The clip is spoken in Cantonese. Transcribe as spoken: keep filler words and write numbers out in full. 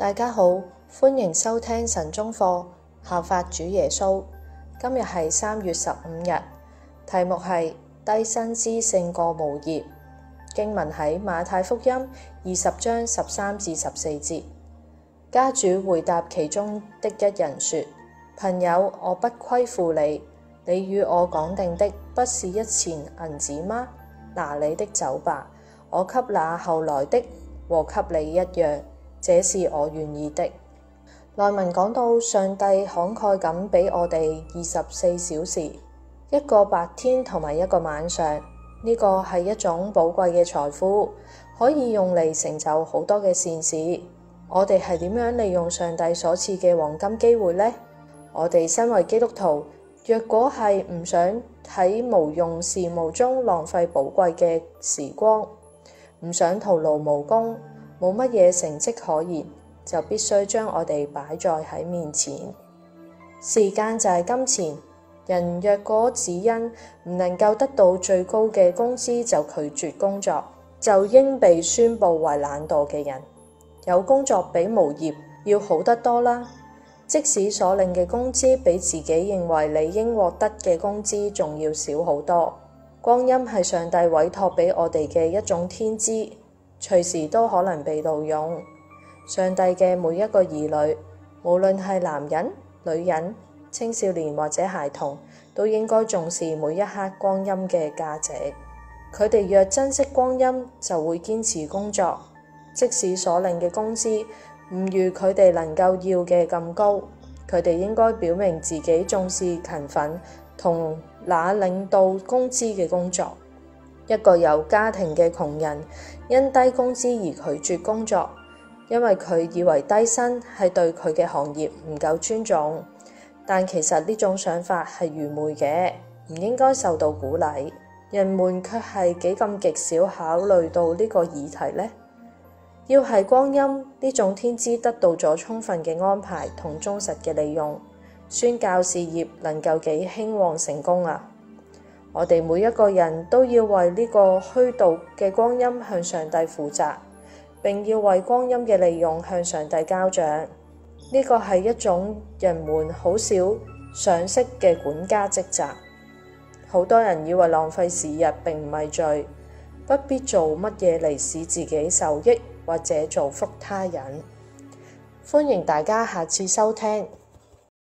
大家好，歡迎收聽晨鐘課，效法主耶穌。今日係三月十五日，題目係低薪資勝過無業。經文喺馬太福音二十章十三至十四節。家主回答其中的一人說：朋友，我不虧負你，你與我講定的不是一錢銀子嗎？拿你的走吧，我給那後來的和給你一樣，這是我願意的。內文講到上帝慷慨咁俾我哋二十四小時，一個白天同埋一個晚上，呢個係一種寶貴嘅財富，可以用嚟成就好多嘅善事。我哋係點樣利用上帝所賜嘅黃金機會呢？我哋身為基督徒，若果係唔想喺無用事務中浪費寶貴嘅時光，唔想徒勞無功，冇乜嘢成績可言，就必須將我哋擺在喺面前。時間就係金錢，人若果只因唔能夠得到最高嘅工資就拒絕工作，就應被宣佈為懶惰嘅人。有工作比無業要好得多啦。即使所領嘅工資比自己認為理應獲得嘅工資仲要少好多。光陰係上帝委託俾我哋嘅一種天資，隨時都可能被盜用。上帝嘅每一個兒女，無論係男人、女人、青少年或者孩童，都應該重視每一刻光陰嘅價值。佢哋若珍惜光陰，就會堅持工作，即使所領嘅工資唔如佢哋能夠要嘅咁高，佢哋應該表明自己重視勤奮同那領到工資嘅工作。一個有家庭嘅窮人因低工資而拒絕工作，因為佢以為低薪係對佢嘅行業唔夠尊重，但其實呢種想法係愚昧嘅，唔應該受到鼓勵。人們卻係幾咁極少考慮到呢個議題呢？要係光陰呢種天資得到咗充分嘅安排同忠實嘅利用，宣教事業能夠幾興旺成功啊！我哋每一個人都要為呢個虛度嘅光陰向上帝負責，並要為光陰嘅利用向上帝交賬。呢個係一種人們好少賞識嘅管家職責。好多人以為浪費時日並唔係罪，不必做乜嘢嚟使自己受益或者造福他人。歡迎大家下次收聽。